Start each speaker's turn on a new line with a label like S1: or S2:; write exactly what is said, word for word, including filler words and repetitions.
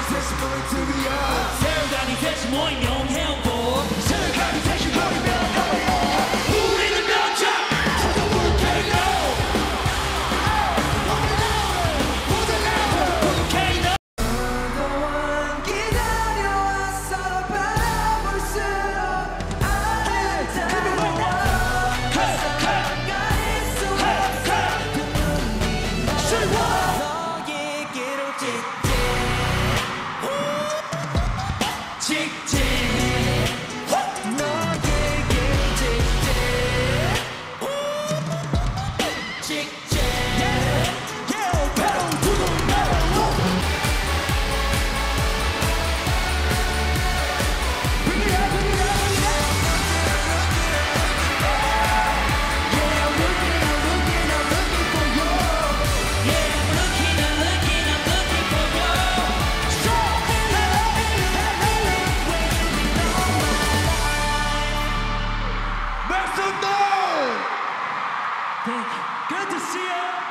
S1: 셋이 모인 to the earth.
S2: 세월간이 셋이 모이면 행복. 세월간이 셋이 모이면 행복. 우리는 명작 to the volcano. volcano.
S1: 그동안 기다려왔어. 바라볼수록 아를 따라와. 가릴 수 없어. 그 눈이 너에게로 직진. 직진. 너에게로 직진. 직진. Yeah, pedal to the metal. Bring it up, bring it up, bring it up. Yeah, I'm looking, I'm looking, I'm looking for you.
S2: Yeah, I'm looking, I'm looking, I'm looking for you.
S1: So hello, hello, hello. Make some noise.
S2: Thank you. Good to see you.